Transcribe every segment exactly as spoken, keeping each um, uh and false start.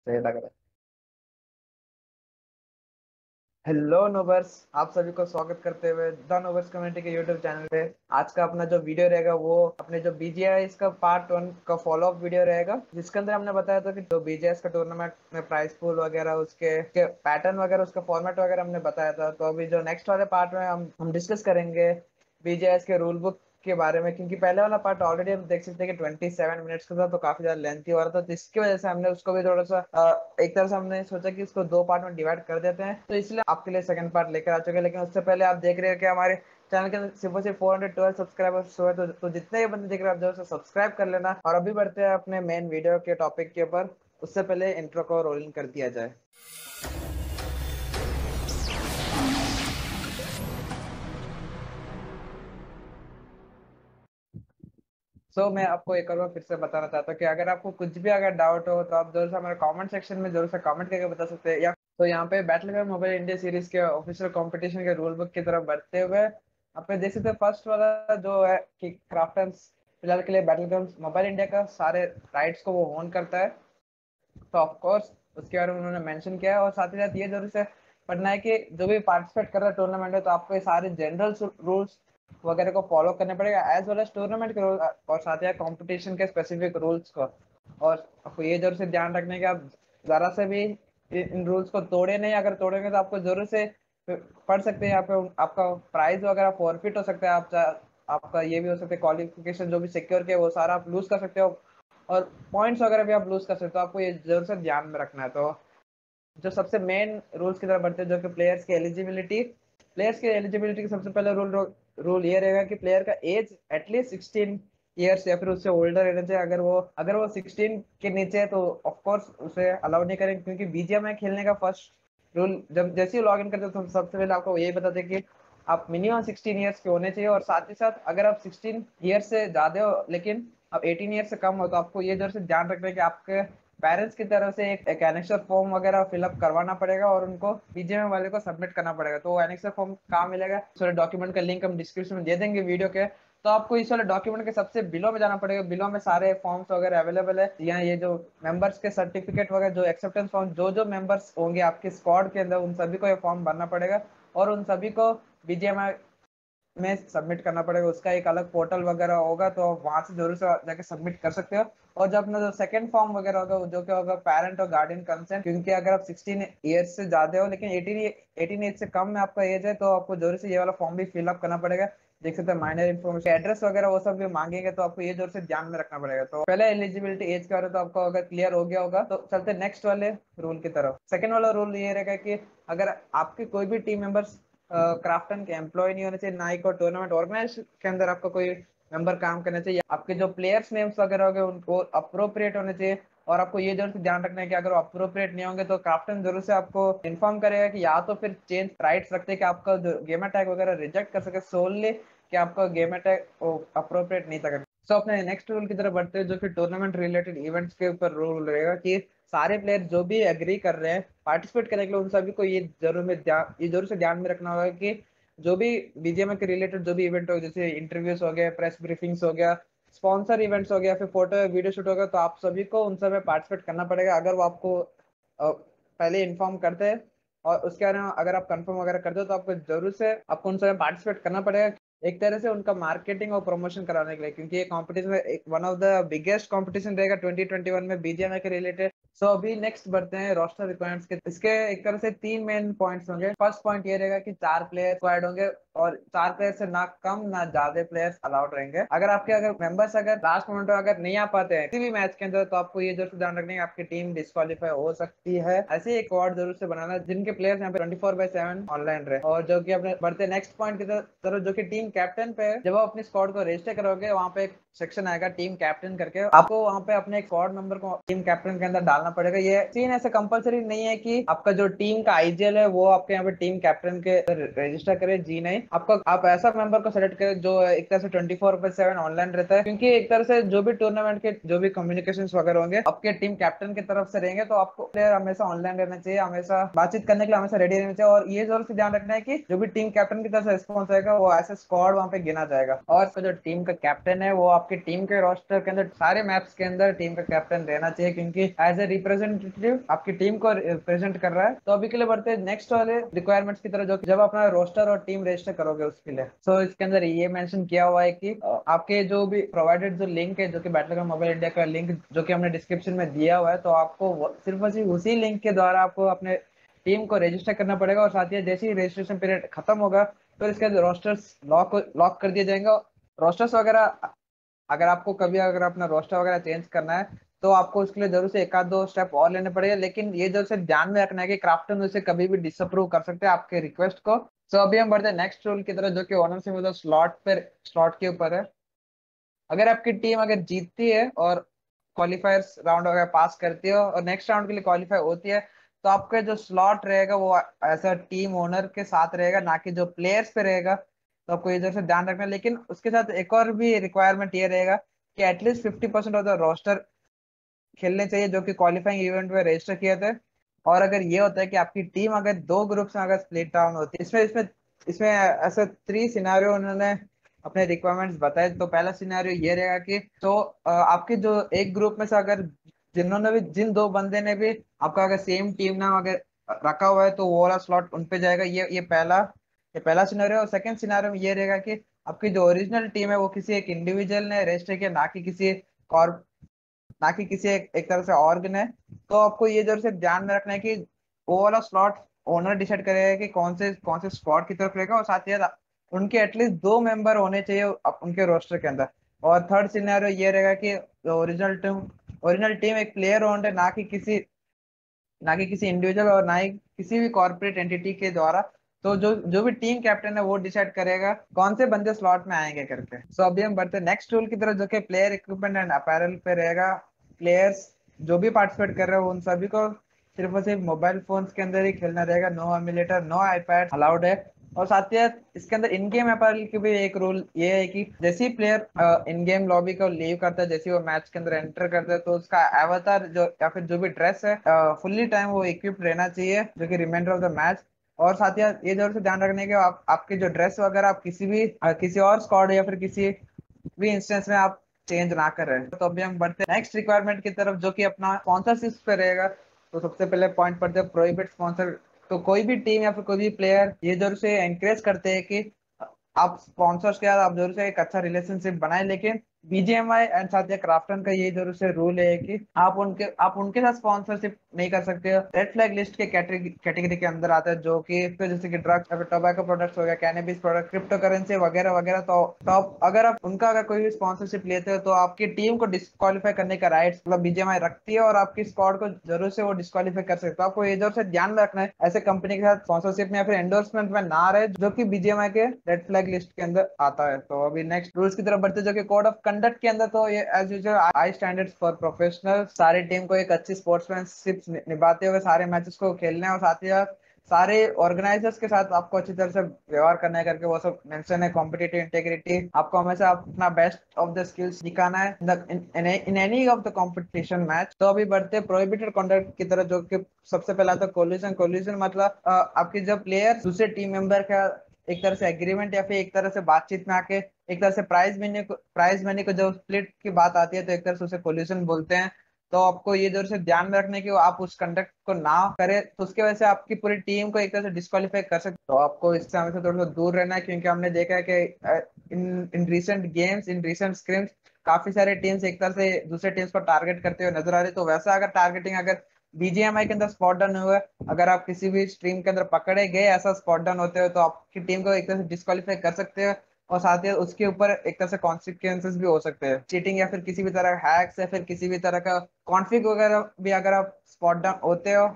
सही लग रहा है। हेलो नोबर्स, आप सभी को स्वागत करते हुए द नोबर्स कम्युनिटी के यूट्यूब चैनल पे। आज का अपना जो वीडियो रहेगा वो अपने जो बीजीआई इसका पार्ट वन का फॉलो अप वीडियो रहेगा, जिसके अंदर हमने बताया था कि जो बीजीआई का टूर्नामेंट में प्राइस पूल वगैरह, उसके, उसके पैटर्न वगैरह, उसका फॉर्मेट वगैरह हमने बताया था। तो अभी जो नेक्स्ट वाले पार्ट में हम हम डिस्कस करेंगे बीजीआई के रूल बुक के बारे में, क्योंकि पहले वाला पार्ट ऑलरेडी हम देख सकते हैं कि ट्वेंटी सेवन मिनट्स का था, तो काफी ज्यादा लेंथी हो रहा था। तो इसकी वजह से हमने उसको भी थोड़ा सा अ, एक तरह से हमने सोचा कि इसको दो पार्ट में डिवाइड कर देते हैं, तो इसलिए आपके लिए सेकंड पार्ट लेकर आ चुके हैं। लेकिन उससे पहले आप देख रहे हैं कि हमारे चैनल के अंदर सिर्फ और सिर्फ फोर हंड्रेड ट्वेल्व सब्सक्राइबर्स हुए, तो, तो जितने भी बंदे देख रहे हैं आप जरूर से सब्सक्राइब कर लेना। और अभी बढ़ते हैं अपने मेन वीडियो के टॉपिक के ऊपर। उससे पहले इंट्रो को रोलिंग कर दिया जाए। सो so, मैं आपको एक और बार फिर से बताना चाहता हूँ कि अगर आपको कुछ भी अगर डाउट हो तो आप जरूर से हमारे कमेंट सेक्शन में जरूर से कमेंट करके बता सकते हैं। या तो यहाँ पे Battleground Mobile India series के ऑफिशियल कंपटीशन के रूल बुक की तरफ बढ़ते हुए आप पे देख सकते हैं फर्स्ट वाला जो है कि क्राफ्टन्स फिलहाल के लिए बैटल ग्राउंड मोबाइल इंडिया का सारे राइट्स को वो ओन करता है। तो ऑफ कोर्स उसके बारे में उन्होंने मेंशन किया है, और साथ ही साथ ये जरूर से पढ़ना है कि जो भी पार्टिसिपेट कर रहा है टूर्नामेंट में, तो आपको ये सारे जनरल रूल्स वगैरह को फॉलो करने पड़ेगा, एज वेल एज टूर्नामेंट के रूल, और साथ ही कंपटीशन के स्पेसिफिक रूल्स को। और आपको ये जरूर से ध्यान रखना है कि आप जरा से भी इन रूल्स को तोड़े नहीं। अगर तोड़ेंगे तो आपको जरूर से पढ़ सकते हैं यहाँ पे, आपका प्राइज वगैरह फॉरफिट हो सकता है। आप चा- आपका ये भी हो सकता है क्वालिफिकेशन जो भी सिक्योर किया वो सारा आप लूज कर सकते हो, और पॉइंट्स वगैरह भी आप लूज कर सकते हो। आपको ये जरूर से ध्यान में रखना है। तो जो सबसे मेन रूल्स की तरफ बढ़ते हैं, जो कि प्लेयर्स की एलिजिबिलिटी प्लेयर्स की एलिजिबिलिटी का सबसे पहला रूल रूल ये रहेगा कि प्लेयर का एज एटलीस्ट सिक्सटीन ईयर्स या फिर उससे ओल्डर रहना चाहिए। अगर वो अगर वो सिक्सटीन के नीचे है तो ऑफ कोर्स उसे अलाउ नहीं करेंगे, क्योंकि बीजीएमआई खेलने का फर्स्ट रूल जब जैसे ही लॉग इन करते हो तो सबसे पहले आपको यही बताते हैं कि आप मिनिमम सिक्सटीन ईयर्स के होने चाहिए। और साथ ही साथ अगर आप सिक्सटीन ईयर्स से ज्यादा हो लेकिन अब एटीन ईयर से कम हो, तो आपको ये जरूर से ध्यान रखना है कि आपके पेरेंट्स की तरफ से एक, एक एनेक्सर फॉर्म वगैरह फिलअप करवाना पड़ेगा, और उनको बीजीएमआई वाले को सबमिट करना पड़ेगा। तो वो एनेक्सर फॉर्म कहाँ मिलेगा, सारे डॉक्यूमेंट का लिंक हम डिस्क्रिप्शन में दे देंगे वीडियो के। तो आपको इस वाले डॉक्यूमेंट के सबसे बिलो में जाना पड़ेगा। बिलो में सारे फॉर्म्स वगैरह अवेलेबल है। यहाँ ये जो मेंबर्स के सर्टिफिकेट वगैरह, जो एक्सेप्टेंस फॉर्म, जो जो मेंबर्स होंगे आपके स्क्वाड के अंदर, उन सभी को ये फॉर्म भरना पड़ेगा, और उन सभी को बीजीएमआई में सबमिट करना पड़ेगा। उसका एक अलग पोर्टल वगैरह होगा, तो वहां से जरूर से जाके सबमिट कर सकते हो। और जब अपना जो सेकंड फॉर्म वगैरह होगा, जो कि होगा पेरेंट और गार्डियन कंसेंट, क्योंकि अगर आप सिक्सटीन ईयर्स से ज्यादा हो लेकिन एटीन एटीन एज से कम में आपका एज है, तो आपको जरूर से ये वाला फॉर्म भी फिलअप करना पड़ेगा। देख सकते हैं माइनर इन्फॉर्मेशन, एड्रेस वगैरह वो सब भी मांगेंगे, तो आपको ये जरूर से ध्यान में रखना पड़ेगा। तो पहले एलिजिबिलिटी एज का तो आपको अगर क्लियर हो गया होगा, तो चलते नेक्स्ट वाले रूल की तरफ। सेकंड वाला रूल ये रहेगा कि अगर आपके कोई भी टीम मेंबर्स क्राफ्टन के एम्प्लॉय नहीं होने चाहिए, ना ही कोई टूर्नामेंट ऑर्गेनाइज के अंदर आपका कोई मेंबर काम करना चाहिए। आपके जो प्लेयर्स नेम्स वगैरह होंगे उनको अप्रोप्रिएट होने चाहिए। और आपको ये जरूर से ध्यान रखना है कि अगर अप्रोप्रिएट नहीं होंगे तो कैप्टन जरूर से आपको इन्फॉर्म करेगा, कि या तो फिर चेंज राइट्स रखते हैं कि आपका जो गेम टैग वगैरह रिजेक्ट कर सके सोलली, कि आपका गेम टैग अप्रोप्रिएट नहीं था। सो so, अपने नेक्स्ट रूल की तरफ बढ़ते हैं, जो कि टूर्नामेंट रिलेटेड इवेंट्स के ऊपर रूल रहेगा, कि सारे प्लेयर जो भी एग्री कर रहे हैं पार्टिसिपेट करने के लिए, उन सभी को ये जरूर में ध्यान ये जरूर से ध्यान में रखना होगा कि जो भी बीजीएमआई के रिलेटेड जो भी इवेंट हो, जैसे इंटरव्यूज हो गया, प्रेस ब्रीफिंग्स हो गया, स्पॉन्सर इवेंट्स हो गया, फिर फोटो वीडियो शूट हो गया, तो आप सभी को उन सब में पार्टिसिपेट करना पड़ेगा। अगर वो आपको अ, पहले इन्फॉर्म करते हैं और उसके बारे में अगर आप कंफर्म वगैरह करते हो, तो आपको जरूर से आपको उन सब में पार्टिसिपेट करना पड़ेगा, एक तरह से उनका मार्केटिंग और प्रमोशन कराने के लिए, क्योंकि ये कंपटीशन एक one of the biggest competition रहेगा ट्वेंटी ट्वेंटी वन में बीजीएमआई के रिलेटेड। सो so, अभी नेक्स्ट बढ़ते हैं रोस्टर रिक्वायरमेंट्स के। इसके एक तरह से तीन मेन पॉइंट्स होंगे। फर्स्ट पॉइंट ये रहेगा कि चार प्लेयर रिक्वायर्ड होंगे, और चार प्लेयर से ना कम ना ज्यादा प्लेयर्स अलाउड रहेंगे। अगर आपके अगर मेंबर्स अगर लास्ट मोमेंट में अगर नहीं आ पाते हैं किसी भी मैच के अंदर, तो आपको ये जरूर से ध्यान रखना है कि आपकी टीम डिस्क्वालीफाई हो सकती है। ऐसे ही एक स्क्वाड जरूर से बनाना जिनके प्लेयर्स यहाँ पे twenty four by seven online रहे। और जो कि अपने बढ़ते नेक्स्ट पॉइंट की तरफ, जो कि टीम कैप्टन पे है, जब आप अपनी स्क्वाड को रजिस्टर करोगे वहाँ पे एक सेक्शन आएगा टीम कैप्टन करके, आपको वहाँ पे अपने स्क्वाड मेंबर को टीम कैप्टन के अंदर डालना पड़ेगा। ये सीन ऐसे कंपलसरी नहीं है कि आपका जो टीम का आईजीएल है वो आपके यहाँ पे टीम कैप्टन के रजिस्टर करे, जी नहीं। आपको आप ऐसा मेंबर को सेलेक्ट करें जो एक तरह से twenty four by seven online रहता है, क्योंकि एक तरह से जो भी टूर्नामेंट के जो भी कम्युनिकेशन वगैरह होंगे आपके टीम कैप्टन की तरफ से रहेंगे, तो आपको प्लेयर हमेशा ऑनलाइन रहना चाहिए, हमेशा बातचीत करने के लिए हमेशा रेडी रहना चाहिए। और ये जरूर से ध्यान रखना है कि जो भी टीम कैप्टन की तरफ से रिस्पॉन्स आएगा वो ऐसे स्क्वाड वहाँ पे गिना जाएगा, और जो टीम का कैप्टन है वो आप आपकी टीम के रोस्टर के अंदर सारे मैप्स के अंदर टीम का कैप्टन रहना चाहिए, क्योंकि एज ए रिप्रेजेंटेटिव आपकी टीम को रिप्रेजेंट कर रहा है। तो अभी के लिए बढ़ते हैं नेक्स्ट वाले रिक्वायरमेंट्स की तरह, जो जब अपना रोस्टर और टीम रजिस्टर करोगे उसके लिए। सो so, इसके अंदर ये मेंशन किया हुआ है कि आपके जो भी प्रोवाइडेड जो लिंक है, जो कि बैटलग्राउंड मोबाइल इंडिया का लिंक जो कि हमने डिस्क्रिप्शन में दिया हुआ है, तो आपको सिर्फ और सिर्फ उसी लिंक के द्वारा आपको अपने टीम को रजिस्टर करना पड़ेगा। और साथ ही जैसे ही रजिस्ट्रेशन पीरियड खत्म होगा तो इसके रोस्टर्स लॉक लॉक कर दिया जाएगा। रोस्टर्स वगैरह अगर आपको कभी अगर अपना रोस्टर वगैरह चेंज करना है तो आपको उसके लिए जरूर से एक आध दो स्टेप और लेने पड़ेगा, लेकिन ये जो से ध्यान में रखना है कि क्राफ्टन उसे कभी भी डिसअप्रूव कर सकते हैं आपके रिक्वेस्ट को। सो अभी हम बढ़ते हैं नेक्स्ट रूल की तरफ, जो कि ओनर से मतलब स्लॉट पर स्लॉट के ऊपर है। अगर आपकी टीम अगर जीतती है और क्वालिफायर्स राउंड वगैरह पास करती है और नेक्स्ट राउंड के लिए क्वालिफाई होती है, तो आपका जो स्लॉट रहेगा वो ऐसा टीम ओनर के साथ रहेगा, ना कि जो प्लेयर्स पे रहेगा। तो आपको इधर से ध्यान रखना है। लेकिन उसके साथ एक और भी रिक्वायरमेंट ये रहेगा कि at least fifty percent of the roster खेलने चाहिए जो कि क्वालिफाइंग इवेंट में रजिस्टर किए थे। और अगर ये होता है कि आपकी टीम अगर दो ग्रुप्स में अगर स्प्लिट डाउन होती है, इसमें इसमें इसमें ऐसे थ्री सिनारियो उन्होंने अपने रिक्वायरमेंट्स बताए। तो पहला सिनारियो ये रहेगा कि तो अ, आपके जो एक ग्रुप में से अगर जिन्होंने भी जिन दो बंदे ने भी आपका अगर सेम टीम नाम अगर रखा हुआ है तो वो वाला स्लॉट उन पे जाएगा। ये ये पहला ये पहला सिनारियो। और सेकंड सिनारियो में ये रहेगा कि आपकी जो ओरिजिनल टीम है वो किसी एक इंडिविजुअल ने रजिस्टर किया, ना कि किसी ना कि किसी एक, एक तरह से ऑर्गन है। तो आपको ये जरूर से ध्यान में रखना है कि वो वाला स्लॉट ओनर डिसाइड करेगा कि कौन से कौन से स्क्वाड की तरफ रहेगा, और साथ ही साथ उनके एटलीस्ट दो मेंबर होने चाहिए अप- उनके रोस्टर के अंदर। और थर्ड सिनेरियो ये रहेगा कि ओरिजिनल टीम ओरिजिनल टीम एक प्लेयर ओन्ड है, ना कि किसी ना कि किसी इंडिविजुअल और ना ही किसी भी कॉर्पोरेट एंटिटी के द्वारा। तो जो जो भी टीम कैप्टन है वो डिसाइड करेगा कौन से बंदे स्लॉट में आएंगे करके। सो अभी हम बढ़ते हैं नेक्स्ट रूल की तरफ, जो कि प्लेयर इक्विपमेंट एंड अपैरल पे रहेगा। प्लेयर्स जो भी पार्टिसिपेट कर रहे हो उन सभी को सिर्फ और सिर्फ मोबाइल फोन्स के अंदर ही खेलना रहेगा। No emulator no iPad allowed है। और साथ ही साथ इसके अंदर इन गेम अपैरल की भी एक रूल ये है कि जैसे ही प्लेयर इन गेम लॉबी को लीव करता है, जैसे ही वो मैच के अंदर एंटर करता है, तो उसका एवतार जो या फिर जो भी ड्रेस है फुल्ली टाइम वो इक्विप्ड रहना चाहिए जो कि रिमाइंडर ऑफ द मैच। और साथ ही साथ ये जरूर से ध्यान रखने के आप आपके जो ड्रेस वगैरह आप किसी भी अ, किसी और स्क्वाड या फिर किसी भी इंस्टेंस में आप चेंज ना करें। तो अभी हम बढ़ते हैं नेक्स्ट रिक्वायरमेंट की तरफ, जो कि अपना स्पॉन्सरशिप पे रहेगा। तो सबसे पहले पॉइंट पढ़ते हैं प्रोहिबिट स्पॉन्सर। तो कोई भी टीम या फिर कोई भी प्लेयर ये जरूर से एनकरेज करते हैं कि आप स्पॉन्सर्स के साथ आप जरूर से एक अच्छा रिलेशनशिप बनाए। लेकिन बीजीएमआई एंड साथ ही क्राफ्टन का ये जरूर से रूल है कि आप उनके आप उनके साथ स्पॉन्सरशिप नहीं कर सकते हो। रेड फ्लैग लिस्ट के कैटेगरी कैटेगरी के अंदर आता है, जो कि तो जैसे कि ड्रग्स या फिर टोबैको प्रोडक्ट्स हो गया, कैनबिस प्रोडक्ट, क्रिप्टो करेंसी वगैरह वगैरह। तो, तो आप अगर आप उनका अगर कोई भी स्पॉन्सरशिप लेते हो तो आपकी टीम को डिस्क्वालीफाई करने का राइट्स मतलब बीजीएमआई रखती है, और आपकी स्क्वाड को जरूर से वो डिस्क्वालीफाई कर सकते हो। आपको ये जरूर से ध्यान में रखना है ऐसे कंपनी के साथ स्पॉन्सरशिप में या फिर एंडोर्समेंट में ना रहे जो कि बीजीएमआई के रेड फ्लैग लिस्ट के अंदर आता है। तो अभी नेक्स्ट रूल्स की तरफ बढ़ते हैं, जो कि कोड ऑफ कंडक्ट के अंदर। तो ये as usual high standards for professional. सारी टीम को एक अच्छी स्पोर्ट्समैनशिप निभाते हुए सारे मैचेस को खेलने, और साथ ही साथ सारे ऑर्गेनाइजर्स के साथ आपको अच्छी तरह से व्यवहार करना है करके वो सब मेंशन है। कॉम्पिटिटिव इंटेग्रिटी, आपको हमेशा अपना बेस्ट ऑफ द स्किल्स दिखाना है in any of the competition match. तो अभी बढ़ते हैं प्रोहिबिटेड कंडक्ट की तरह, जो कि सबसे पहला तो कोलिजन। कोलिजन मतलब अ, आपके जब प्लेयर दूसरे टीम मेंबर का एक तरह से एग्रीमेंट या फिर एक तरह से बातचीत में आके एक तरह से प्राइज मनी को प्राइज मनी को जब स्प्लिट की बात आती है तो एक तरह से उसे कोलिजन बोलते हैं। तो आपको ये जरूर से ध्यान में रखने की आप उस कंडक्ट को ना करें, तो उसके वजह से आपकी पूरी टीम को एक तरह से डिस्क्वालीफाई कर सकते हो। तो आपको इससे हमेशा थोड़ा सा दूर रहना है, क्योंकि हमने देखा है कि uh, in in recent games in recent scrims काफी सारे टीम्स एक तरह से दूसरे टीम्स को टारगेट करते हुए नजर आ रहे। तो वैसा अगर टारगेटिंग अगर बीजीएमआई के अंदर स्पॉट डाउन हुआ है, अगर आप किसी भी स्ट्रीम के अंदर पकड़े गए ऐसा स्पॉट डाउन होते हो, तो आपकी टीम को एक तरह से डिस्क्वालीफाई कर सकते हो। और साथ ही उसके ऊपर एक तरह से कॉन्सिक्वेंसेस भी हो सकते हैं, चीटिंग या फिर किसी भी तरह हैक्स या फिर किसी भी तरह का कॉन्फ़िग वगैरह भी अगर आप स्पॉट डाउन होते हो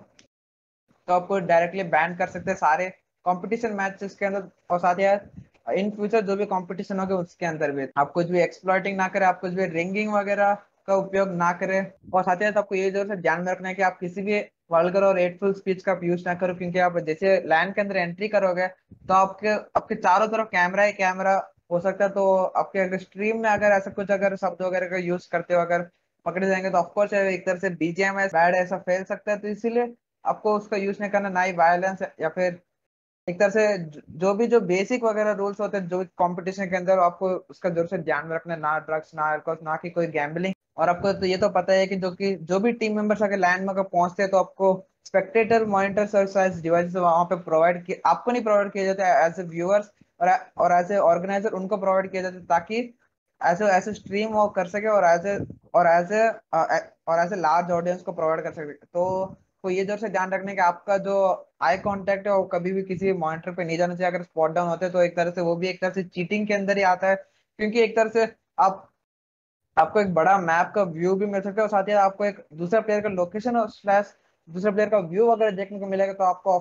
तो आपको डायरेक्टली बैन कर सकते हैं सारे कंपटीशन मैचेस के अंदर। और साथ ही इन फ्यूचर जो भी कंपटीशन होगा उसके अंदर भी आप कुछ भी एक्सप्लॉइटिंग ना करें, आप कुछ भी रिंगिंग वगैरह का उपयोग ना करें। और साथ ही साथ आपको ये जरूर से ध्यान में रखना है कि आप किसी भी वल्गर और हेटफुल स्पीच का यूज ना करो, क्योंकि आप जैसे लैंड के अंदर एंट्री करोगे तो आपके आपके चारों तरफ कैमरा ही कैमरा हो सकता है। तो आपके अगर स्ट्रीम में अगर ऐसा कुछ अगर शब्द वगैरह का यूज करते हो अगर पकड़े जाएंगे तो ऑफकोर्स एक तरह से बीजीएमआई बैड ऐसा फैल सकता है। तो इसीलिए आपको उसका यूज नहीं करना, ना ही वायलेंस या फिर एक तरह से ज- जो भी जो बेसिक वगैरह रूल्स होते हैं जो कंपटीशन के अंदर, आपको उसका जरूर से ध्यान में रखना है, ना ड्रग्स, ना अल्कोहल, ना कि कोई गैम्बलिंग। और आपको तो ये तो पता है कि जो कि जो भी टीम मेंबर्स अगर लैंड में अगर पहुंचते हैं तो आपको स्पेक्टेटर मॉनिटर सर्विस डिवाइस वहां पे प्रोवाइड किए, आपको नहीं प्रोवाइड किया जाता है एज ए व्यूअर्स, और और एज ए ऑर्गेनाइजर उनको प्रोवाइड किया जाता है, ताकि एज एज ए स्ट्रीम वो कर सके, और एज ए और एज ए और एज ए लार्ज ऑडियंस को प्रोवाइड कर सके। तो को ये जरूर से ध्यान रखने का आपका जो आई कांटेक्ट है वो कभी भी किसी मॉनिटर पे नहीं जाना चाहिए। अगर स्पॉट डाउन होते हैं तो एक तरह से वो भी एक तरह से चीटिंग के अंदर ही आता है, क्योंकि एक तरह से आप आपको एक बड़ा मैप का व्यू भी मिल सकता है, और साथ ही आपको एक दूसरा प्लेयर का लोकेशन और स्लैश दूसरा प्लेयर का व्यू वगैरह देखने को मिलेगा। तो आपको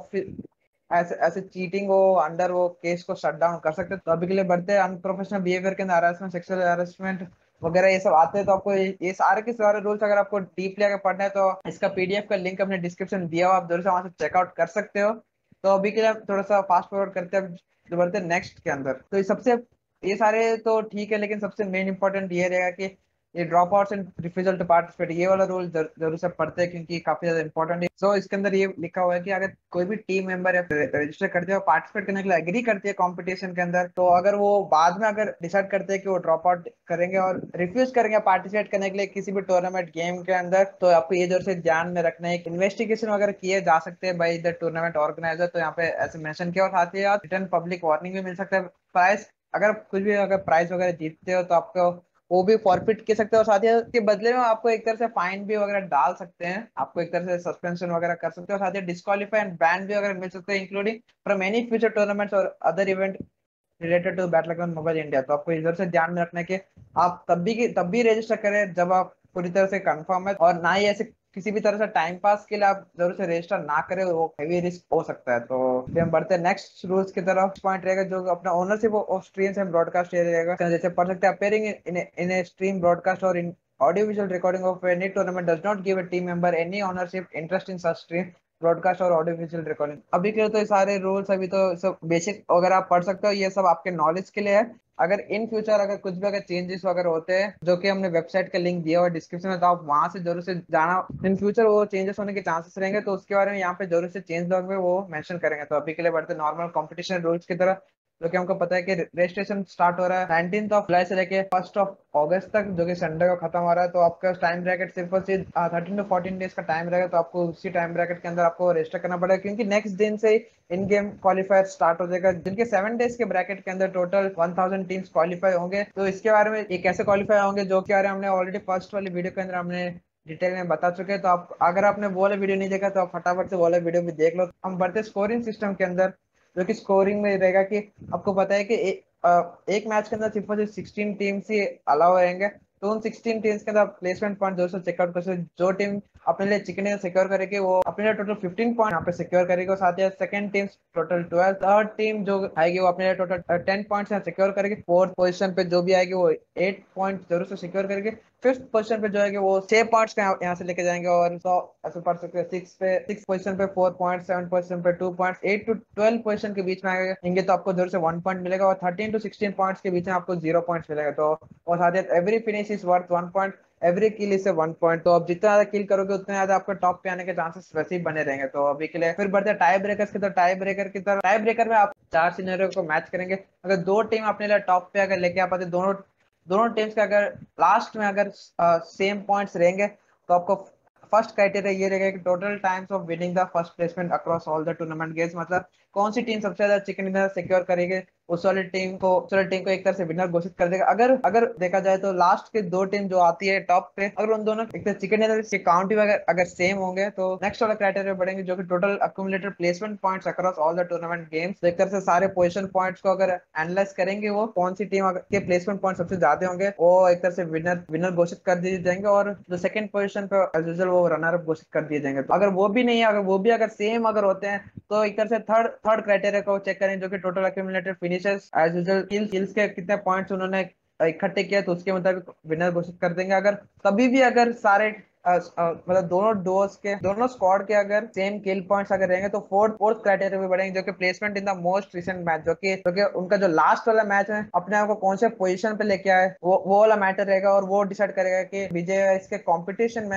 ऐसे ऐसे चीटिंग वो अंडर वो केस को शट डाउन कर सकते हैं। तो अभी के लिए बढ़ते हैं अनप्रोफेशनल बिहेवियर के अंदर हरासमेंट, सेक्सुअल हरासमेंट वगैरह ये सब आते हैं। तो आपको ये, ये सारे के सारे रूल्स अगर आपको डीपली अगर पढ़ना है तो इसका पीडीएफ का लिंक अपने डिस्क्रिप्शन दिया हुआ, आप जरूर से वहां से चेकआउट कर सकते हो। तो अभी के लिए हम थोड़ा सा फास्ट फॉरवर्ड करते हैं, अब बढ़ते हैं नेक्स्ट के अंदर। तो ये सबसे ये सारे तो ठीक है, लेकिन सबसे मेन इंपॉर्टेंट ये रहेगा कि ये drop outs and refusal to participate, ये वाला रूल जरूर से पढ़ते हैं, क्योंकि काफी ज्यादा इंपॉर्टेंट है। सो इसके अंदर ये लिखा हुआ है कि अगर कोई भी टीम मेंबर या रजिस्टर करते हो पार्टिसिपेट करने के लिए एग्री करती है कंपटीशन के अंदर, तो अगर वो बाद में अगर डिसाइड करते हैं कि वो ड्रॉप आउट करेंगे और रिफ्यूज करेंगे पार्टिसिपेट करने के लिए किसी भी टूर्नामेंट गेम के अंदर, तो आपको ये जरूर से ध्यान में रखना है। इन्वेस्टिगेशन वगैरह किए जा सकते हैं बाई द टूर्नामेंट ऑर्गेनाइजर, तो यहाँ पे ऐसे मेंशन किया, और साथ ही रिटर्न पब्लिक वार्निंग भी मिल सकता है। प्राइस अगर कुछ भी अगर प्राइस वगैरह जीतते हो तो आपको वो भी फॉरफिट कर सकते हो, और साथ ही के बदले में आपको एक तरह से फाइन भी वगैरह डाल सकते हैं, आपको एक तरह से सस्पेंशन वगैरह कर सकते हो, साथ ही डिस्क्वालीफाई एंड बैन भी वगैरह मिल सकते हैं, including from any future tournaments और other event related to Battleground Mobile India. तो आपको इधर से ध्यान में रखना है कि आप तब भी तब भी रजिस्टर करें जब आप पूरी तरह से कंफर्म है, और ना ही ऐसे किसी भी तरह से टाइम पास के लिए आप जरूर से रजिस्टर ना करें, वो हेवी रिस्क हो सकता है। तो फिर हम बढ़ते हैं नेक्स्ट रूल्स की तरफ। पॉइंट रहेगा जो अपना ownership of streams and broadcast रहेगा, जैसे पढ़ सकते हैं appearing in in a stream broadcast और in audiovisual recording of any tournament does not give a team member any ownership interest in such stream broadcast और ऑडियो विजुअल रिकॉर्डिंग। अभी के लिए तो ये सारे रूल्स अभी तो सब बेसिक अगर आप पढ़ सकते हो, ये सब आपके नॉलेज के लिए है। अगर इन फ्यूचर अगर कुछ भी अगर चेंजेस वगैरह होते हैं, जो कि हमने वेबसाइट का लिंक दिया हुआ डिस्क्रिप्शन में, तो आप वहां से जरूर से जाना, इन फ्यूचर वो चेंजेस होने के चांसेस रहेंगे, तो उसके बारे में यहाँ पे जरूर से चेंज लॉग में वो मेंशन करेंगे। तो अभी के लिए बढ़ते नॉर्मल कंपटीशन रूल्स की तरह, जो कि हमको पता है कि रजिस्ट्रेशन स्टार्ट हो रहा है नाइनटीन ऑफ जुलाई से लेके फर्स्ट ऑफ अगस्त तक, जो कि संडे को खत्म हो रहा है। तो आपका टाइम ब्रैकेट सिर्फ और सिर्फ थर्टीन टू फोर्टीन डेज का टाइम रहेगा, तो आपको उसी टाइम ब्रैकेट के अंदर आपको रजिस्टर करना पड़ेगा, क्योंकि नेक्स्ट दिन से इन गेम क्वालिफायर स्टार्ट हो जाएगा, जिनके सेवन डेज के ब्रैकेट के अंदर total one thousand teams qualify होंगे। तो इसके बारे में ये कैसे क्वालिफाई होंगे, जो कि बारे में हमने ऑलरेडी फर्स्ट वाली वीडियो के अंदर हमने डिटेल में बता चुके हैं। तो आप अगर आपने वो वाला वीडियो नहीं देखा तो आप फटाफट से वो वाला वीडियो भी देख लो। हम बढ़ते स्कोरिंग सिस्टम के अंदर, जो कि स्कोरिंग में रहेगा कि आपको पता है कि ए, अ, एक मैच के अंदर सिर्फ और सिर्फ सिक्सटीन टीम्स ही अलाउ रहेंगे। तो उन सिक्सटीन टीम्स के अंदर प्लेसमेंट पॉइंट जो चेकआउट कर सकते, जो टीम अपने लिए चिकन सिक्योर करेगी वो अपने लिए टोटल फिफ्टीन पॉइंट यहाँ पे सिक्योर करेगी, और साथ ही second team total twelve, third team जो आएगी वो अपने लिए टोटल टेन पॉइंट यहाँ सिक्योर करेगी, फोर्थ पोजीशन पे जो भी आएगी वो एट पॉइंट जरूर से सिक्योर करेगी, फिफ्थ पोजीशन पे जो आएगी वो छह पॉइंट्स यहाँ से लेके जाएंगे, और सौ ऐसे पढ़ सकते हैं सिक्स पे सिक्स पोजीशन पे फोर पॉइंट, सेवन पोजीशन पे two point, eight to twelve position के बीच में आएंगे तो आपको जरूर से वन पॉइंट मिलेगा, और थर्टीन टू सिक्सटीन पॉइंट्स के बीच में आपको जीरो पॉइंट्स मिलेगा। तो और साथ ही every finish is worth one point, every kill is one point. तो आप जितना ज्यादा किल करोगे उतने ज्यादा आपको टॉप पे आने के चांसेस वैसे ही बने रहेंगे। तो अभी के लिए फिर बढ़ते हैं टाई ब्रेकर्स की, तो टाई ब्रेकर की तरह टाई ब्रेकर में आप चार सिनेरियो को मैच करेंगे। अगर दो टीम अपने लिए टॉप पे अगर लेके आ पाते, दोनों दोनों टीम्स का अगर लास्ट में अगर सेम पॉइंट्स रहेंगे, तो आपको फर्स्ट क्राइटेरिया ये रहेगा कि total times of winning the first placement across all the tournament games, मतलब कौन सी टीम सबसे ज्यादा चिकन डिनर सिक्योर करेगी उस वाली टीम को उस वाली टीम को एक तरह से विनर घोषित कर देगा। अगर अगर देखा जाए तो लास्ट के दो टीम जो आती है टॉप पे, अगर उन दोनों एक तरह चिकन डिनर के काउंट अगर अगर सेम होंगे, तो नेक्स्ट वाला क्राइटेरिया बढ़ेंगे, जो कि total accumulated placement points across all the tournament games. एक तरह से सारे पोजीशन पॉइंट्स को अगर एनालाइज करेंगे, वो कौन सी टीम के प्लेसमेंट पॉइंट सबसे ज्यादा होंगे वो एक तरह से विनर विनर घोषित कर दिए जाएंगे, और जो सेकंड पोजीशन पे एज यूजुअल वो रनर अप घोषित कर दिए जाएंगे। तो अगर वो भी नहीं है, अगर वो भी अगर सेम अगर होते हैं, तो एक तरह से थर्ड थर्ड क्राइटेरिया को चेक करें, जो कि total accumulated finishes as usual kills के कितने पॉइंट्स उन्होंने इकट्ठे किया, तो उसके मुताबिक विनर घोषित कर देंगे। अगर तभी भी अगर सारे अ, अ, मतलब दोनों डोज के दोनों स्क्वाड के अगर सेम किल पॉइंट्स अगर रहेंगे, तो फोर्थ फोर्थ क्राइटेरिया भी बढ़ेंगे, जो कि placement in the most recent match, जो कि जो कि उनका जो लास्ट वाला मैच है अपने आप को कौन से पोजीशन पे लेके आए, वो वो वाला मैटर रहेगा, और वो डिसाइड करेगा कि विजय इसके कंपटीशन में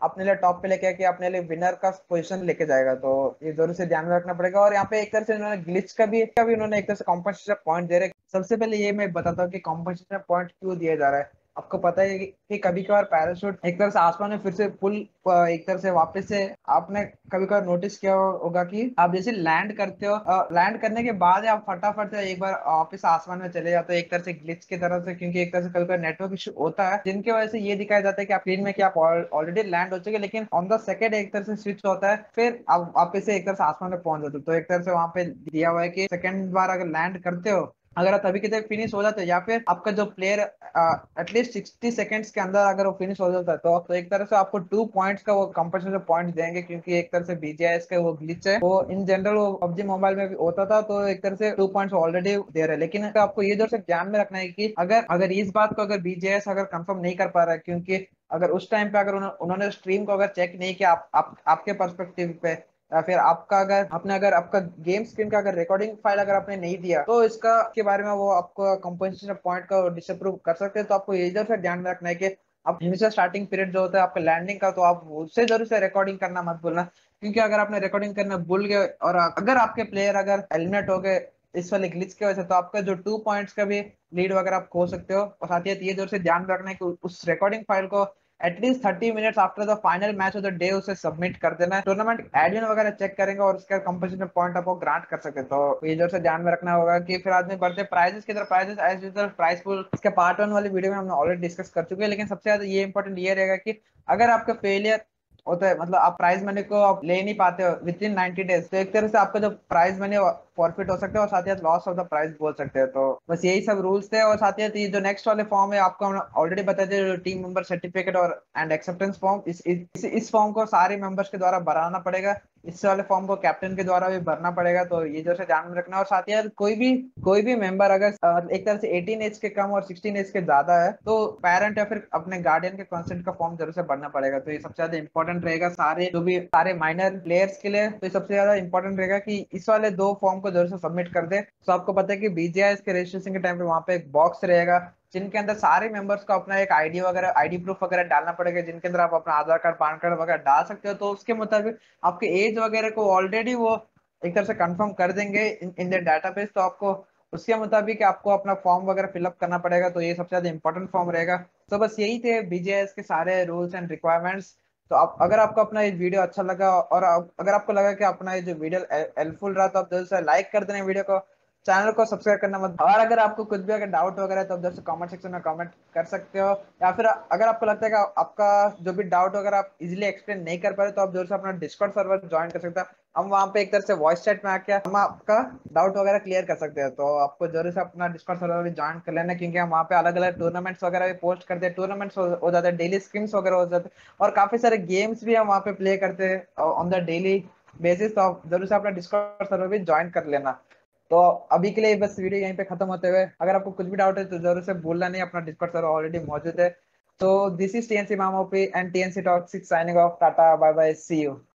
अपने लिए टॉप पे लेके आके अपने लिए विनर का पोजीशन लेके जाएगा। तो ये जरूर से ध्यान में रखना पड़ेगा। और यहाँ पे एक तरह से उन्होंने ग्लिच का भी का भी उन्होंने एक तरह से कॉम्पनसेशन पॉइंट दे रहे हैं। सबसे पहले ये मैं बताता हूँ कि कॉम्पनसेशन पॉइंट क्यों दिया जा रहा है। आपको पता है कि, कि कभी कभार पैराशूट एक तरह से आसमान में फिर से पुल एक तरह से वापस से आपने कभी कभार नोटिस किया होगा कि आप जैसे लैंड करते हो, लैंड करने के बाद आप फटाफट से एक बार वापस आसमान में चले जाते हो एक तरह से ग्लिच की तरह से, क्योंकि एक तरह से कभी कभी नेटवर्क इशू होता है जिनकी वजह से ये दिखाया जाता है कि आप स्क्रीन में कि आप ऑलरेडी लैंड हो चुके, लेकिन ऑन द सेकेंड एक तरह से स्विच होता है, फिर आप वापस से एक तरह से आसमान में पहुंच जाते हो। तो एक तरह से वहां पे दिया हुआ है कि सेकेंड बार अगर लैंड करते हो, अगर आप तभी के तभी फिनिश हो जाते हो, या फिर आपका जो प्लेयर एटलीस्ट सिक्सटी सेकेंड्स के अंदर अगर वो फिनिश हो जाता है, तो, तो एक तरह से आपको टू पॉइंट्स का वो कंपनसेशन पॉइंट देंगे, क्योंकि एक तरह से बीजीआईएस का वो ग्लिच है, वो इन जनरल वो पबजी मोबाइल में भी होता था, तो एक तरह से टू पॉइंट्स ऑलरेडी दे रहे हैं। लेकिन तो आपको ये जो से ध्यान में रखना है कि अगर अगर इस बात को अगर बीजीआईएस अगर कंफर्म नहीं कर पा रहा है, क्योंकि अगर उस टाइम पे अगर उन्होंने उन्होंने स्ट्रीम को अगर चेक नहीं किया आप, आप आपके पर्सपेक्टिव पे, या फिर आपका अगर आपने अगर आपका गेम स्क्रीन का अगर रिकॉर्डिंग फाइल अगर आपने नहीं दिया, तो इसका के बारे में वो आपको कंपनसेशन पॉइंट का डिसअप्रूव कर सकते हैं। तो आपको ये इधर से ध्यान में रखना है कि आप इनिशियल स्टार्टिंग पीरियड जो होता है आपका लैंडिंग का, तो आप उससे जरूर से रिकॉर्डिंग करना मत भूलना, क्योंकि अगर आपने रिकॉर्डिंग करना भूल गए और अगर आपके प्लेयर अगर एलिमिनेट हो गए इस वाले ग्लिच की वजह से, तो आपका जो टू पॉइंट्स का भी लीड वगैरह आप खो सकते हो। और साथ ही ये जरूर से ध्यान रखना है कि उस रिकॉर्डिंग फाइल को at least thirty minutes after the final match of the day उसे सबमिट कर देना है। टूर्नामेंट एडमिन वगैरह चेक करेंगे और उसके कंपनसेशन पॉइंट आपको ग्रांट कर सकते हैं। तो ये जो से ध्यान में रखना होगा कि फिर आदमी बढ़ते प्राइजेस की तरफ। Prizes as usual prize pool इसके पार्ट वन वाली वीडियो में हमने ऑलरेडी डिस्कस कर चुके हैं, लेकिन सबसे ज्यादा ये इंपॉर्टेंट ये रहेगा कि अगर आपका फेलियर होता है, मतलब आप प्राइज मनी को आप ले नहीं पाते हो विद इन नाइनटी डेज, तो एक तरह से आपका जो प्राइज मनी फॉरफिट हो सकता है और साथ ही लॉस ऑफ द प्राइस बोल सकते हैं। तो बस यही सब रूल्स थे। और साथ ही जो नेक्स्ट वाले फॉर्म है आपको हम ऑलरेडी बता दिए, टीम मेंबर सर्टिफिकेट और एंड एक्सेप्टेंस फॉर्म, इस इस, इस फॉर्म को सारे मेंबर्स के द्वारा भराना पड़ेगा। इस वाले फॉर्म को कैप्टन के द्वारा भी भरना पड़ेगा। तो ये जो से ध्यान में रखना। और साथ ही कोई भी कोई भी मेंबर अगर अ, एक तरह से एटीन एज के कम और सिक्सटीन एज के ज्यादा है, तो पेरेंट या फिर अपने गार्डियन के कंसेंट का फॉर्म जरूर से भरना पड़ेगा। तो ये सबसे ज्यादा इंपॉर्टेंट रहेगा सारे जो भी सारे माइनर प्लेयर्स के लिए। तो ये सबसे ज्यादा इंपॉर्टेंट रहेगा कि इस वाले दो फॉर्म को जरूर से सबमिट कर दे। तो आपको पता है कि बीजीआईएस के रजिस्ट्रेशन के टाइम पे वहां पे एक बॉक्स रहेगा जिनके अंदर सारे मेंबर्स को अपना एक आईडी वगैरह आईडी प्रूफ वगैरह डालना पड़ेगा, जिनके अंदर आप अपना आधार कार्ड पान कार्ड वगैरह डाल सकते हो। तो उसके मुताबिक आपके एज वगैरह को ऑलरेडी वो एक तरह से कंफर्म कर देंगे इन इन द डाटाबेस। तो आपको उसके मुताबिक आपको अपना फॉर्म वगैरह फिलअप करना पड़ेगा। तो ये सबसे ज्यादा इंपॉर्टेंट फॉर्म रहेगा। तो बस यही थे बीजीएस के सारे रूल्स एंड रिक्वायरमेंट्स। तो आप अगर आपको अपना ये वीडियो अच्छा लगा और आप, अगर आपको लगा कि अपना ये जो वीडियो हेल्पफुल रहा, तो आप जल्द से लाइक कर देना वीडियो को, चैनल को सब्सक्राइब करना मत। और अगर आपको कुछ भी अगर डाउट वगैरह है तो आप जैसे कमेंट सेक्शन में कमेंट कर सकते हो, या फिर अगर आपको लगता है कि आपका जो भी डाउट वगैरह आप इजीली एक्सप्लेन नहीं कर पा रहे, तो आप जरूर से अपना डिस्कॉर्ड सर्वर ज्वाइन कर सकते हैं। हम वहाँ पे एक तरह से वॉइस चैट में आके हम आपका डाउट वगैरह क्लियर कर सकते हैं। तो आपको जरूर से अपना डिस्कॉर्ड सर्वर भी ज्वाइन कर लेना, क्योंकि हम वहाँ पे अलग अलग टूर्नामेंट्स वगैरह भी पोस्ट करते हैं। टूर्नामेंट्स हो, हो जाते हैं, डेली स्क्रीम्स वगैरह हो जाते हैं, और काफी सारे गेम्स भी हम वहाँ पे प्ले करते हैं ऑन द डेली बेसिस। तो आप जरूर से अपना डिस्कॉर्ड सर्वर भी ज्वाइन कर लेना। तो अभी के लिए बस वीडियो यहीं पे खत्म होते हुए, अगर आपको कुछ भी डाउट है तो जरूर से भूलना नहीं, अपना डिस्कॉर्ड सर्वर ऑलरेडी मौजूद है। तो दिस इज टीएनसी मामोपी and TNC Toxic signing off, tata bye bye see you.